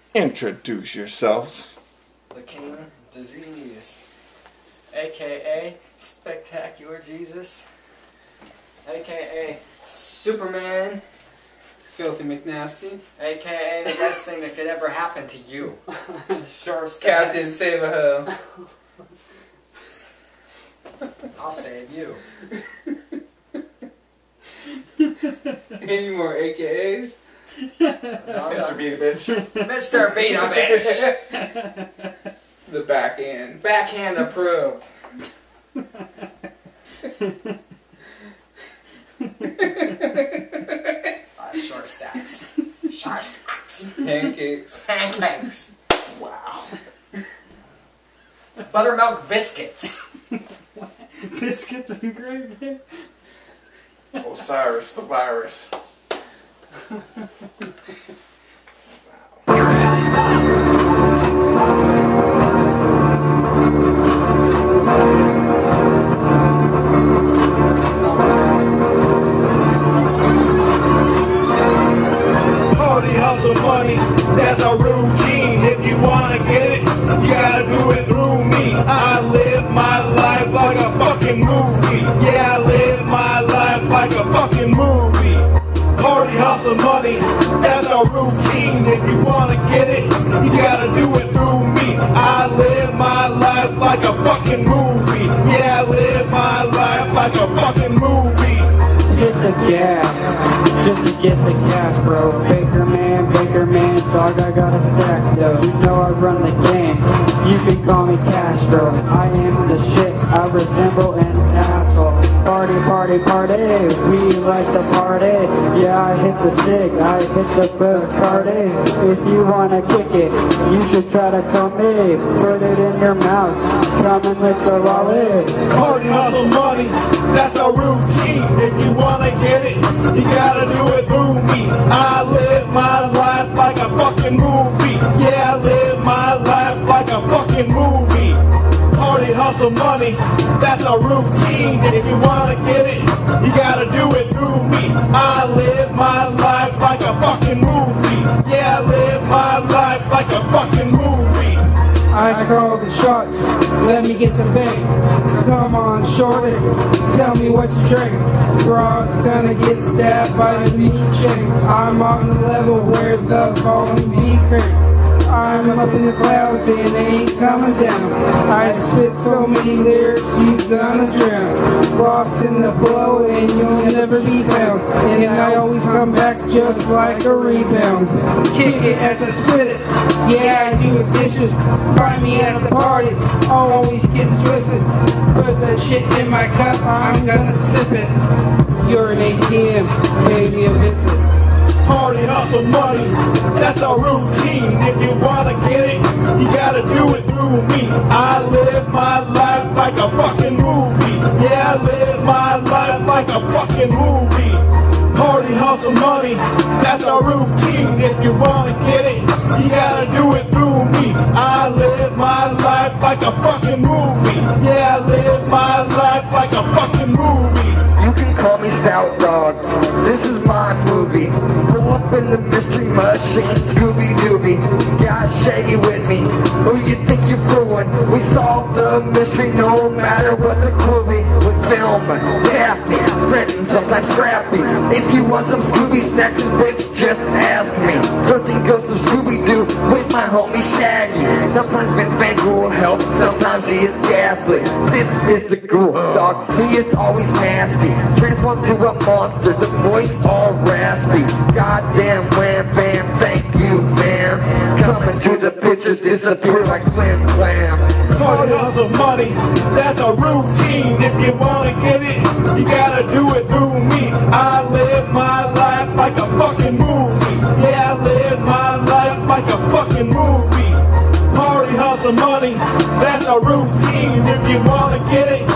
Introduce yourselves. The King Disease, aka Spectacular Jesus, aka Superman, Filthy McNasty, aka the best thing that could ever happen to you. Sure, Captain Save-A-Ho. I'll save you. Any more AKAs? Mr. Beat a Bitch. Mr. Beat a Bitch. The back end. Backhand approved. Short stats. Short stats. Pancakes. Pancakes. Wow. Buttermilk biscuits. Biscuits and gravy. Osiris the virus. Party, hustle, money, that's our routine. If you wanna get it, you gotta do it through me. I live my life like a fucking movie. Yeah, I live my life like a fucking movie. Party, hustle, money, that's our routine. If you wanna get it, you gotta do it through me. I live my life like a fucking movie. Yeah, I live my life like a fucking movie. Hit the gas, just to get the gas, bro. Baker man, dog, I got a stack, though. You know I run the game, you can call me Castro. I am the shit, I resemble an asshole. Party, party, party, we like to party. Yeah, I hit the stick, I hit the Bacardi. If you wanna kick it, you should try to come me. Put it in your mouth, come and lick the lolly. Party, hustle, money, that's our routine. If you wanna get it, you gotta do it through me. I live my life like a fucking movie. Yeah, I live my life like a fucking movie. Party, hustle, money, that's our routine. If you wanna get it, you gotta do it through me. I live my life like a fucking movie. Yeah, I live my life like a fucking movie. I call the shots, let me get the bait. Come on, shorty, tell me what you drink. Broad's gonna get stabbed by a mean chick. I'm on the level where the falling be crazy. I'm up in the clouds and they ain't coming down. I spit so many lyrics, you gonna drown. Lost in the flow and you'll never be found. And I always come back just like a rebound. Kick it as I spit it, yeah I do the dishes. Find me at a party, always getting twisted. Put that shit in my cup, I'm gonna sip it. You're an ATM, baby, a visit. Party, hustle, money, that's our routine. If you wanna get it, you gotta do it through me. I live my life like a fucking movie. Yeah, I live my life like a fucking movie. Party, hustle, money, that's our routine. If you wanna get it, you gotta do it through me. I live my life like a fucking movie. Yeah, I live my life like a fucking movie. You can call me Stout Dog, this is my movie. Pull up in the mystery machine, Scooby-Dooby. Got Shaggy with me, who you think you're fooling? We solve the mystery no matter what the clue be. With film, Daphne, written, sometimes scrappy. If you want some Scooby snacks and bitch, just ask me. Nothing goes to Scooby-Doo with my homie Shaggy. Sometimes Vince Van Ghoul helps, sometimes he is ghastly. This is the Ghoul Dog, he is always nasty. Transformed to a monster, the voice all raspy. Goddamn wham bam, thank you man. Coming through the picture, disappear like Flim Flam. Party, hustle, money, that's a routine. If you wanna get it, you gotta do it through me. I live my life like a fucking movie. Yeah, I live my life like a fucking movie. Party, hustle, money, that's a routine. If you wanna get it,